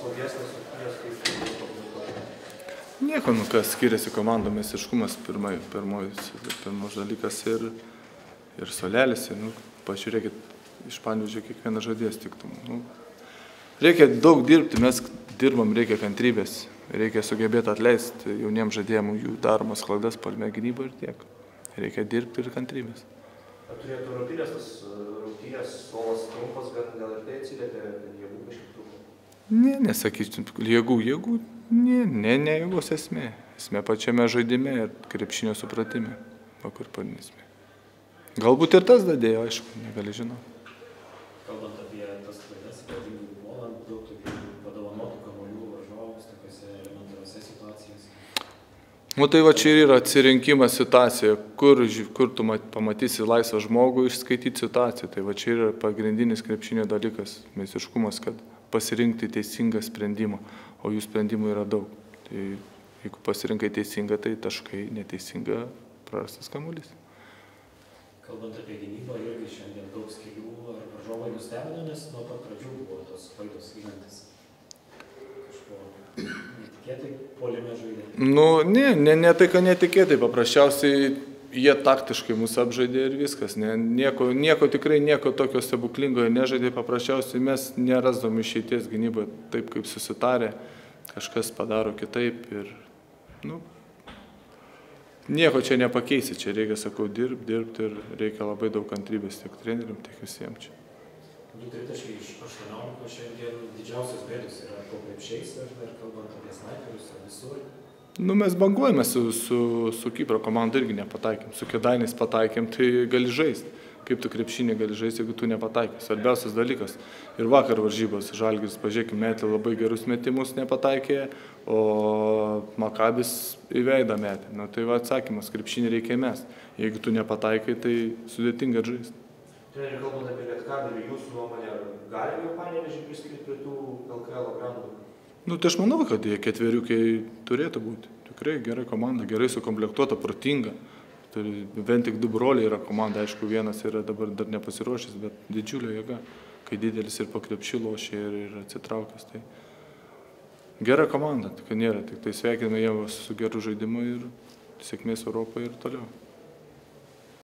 slogesnės rungtynės, kaip tai pakomentuoja? Nieko, kas skiriasi komandų meistriškumas pirmas dalykas ir suolelis. Pažiūrėkit, iš Panevėžio kiekvienas žaidėjas tiktų. Reikia daug dirbti, mes dirbam, reikia kantrybės, reikia sugebėti atleisti jauniems žaidėjams jų daromas klaidas puolime gynybą ir tiek. Reikia dirbti ir kantrybės. Ar turėtų europinės tas rungtynės, suolas trumpas, gal ir tai atsiliepia, kad jėgų kažkaip trūko? Ne, nesakyčiau, jėgų, ne jėgos esmė. Esmė pačiame žaidime ir krepšinio supratime, kur pagrindinė esmė. Galbūt ir tas dadėjo, aišku, negali žinoti. Kalbant apie tas klaidas, ypatingai puolant, daug tokių padovanotų kamuolių varžovams tokiose elementariose situacijose. Tai va čia ir yra atsirinkimas situacija, kur tu pamatysi laisvą žmogų išskaityti situaciją. Tai va čia yra pagrindinis krepšinio dalykas, meistriškumas, kad pasirinkti teisingą sprendimą, o jų sprendimų yra daug. Tai jeigu pasirinkai teisingą, tai taškai, neteisinga, prarastas kamuolys. Kalbant apie gynybą, irgi šiandien daug skylių, ar varžovai nustebino, nes nuo pat pradžių buvo tos klaidos ginantis. Kažko netikėtai puolime žaidė? Ne tai, kad netikėtai, paprasčiausiai jie taktiškai mus apžaidė ir viskas. Tikrai nieko tokio stebuklingo nežaidė, paprasčiausiai mes nerasdom išeities gynyboje taip, kaip susitarė, kažkas padaro kitaip ir, nieko čia nepakeisi, čia reikia, sakau, dirbti ir reikia labai daug kantrybės tiek treneriam, tiek visiems čia. 2 tritaškai iš 18 šiandien didžiausios bėdos yra po krepšiais, ar kalbant apie snaiperius, ar visur? Mes banguojame su Kipro komanda irgi nepataikėm, su Kėdainiais pataikėm, tai gali žaisti. Kaip tu krepšinį gali žaisti, jeigu tu nepataikė. Svarbiausias dalykas. Ir vakar varžybos Žalgiris, pažiūrėkime, metė labai gerus metimus, nepataikė, o Makabis į veidą metė. Tai va atsakymas, krepšinį reikia mest. Jeigu tu nepataikai, tai sudėtinga žaisti. Treneri, kalbant apie Lietkabelį, jūsų nuomonė, gali jau Panevėžį priskirti prie tų LKL grandų? Tai aš manau, kad jie ketveriukiai turėtų būti. Tikrai gerai komanda, gerai sukomplektuota, protinga. Bent tik 2 broliai yra komanda, aišku, vienas yra dabar dar nepasiruošęs, bet didžiulio jėga, kai didelis ir po krepšiu lošia ir atsitraukęs. Tai gera komanda, kad nėra, tik tai sveikiname jie su geru žaidimu ir sėkmės Europoje ir toliau.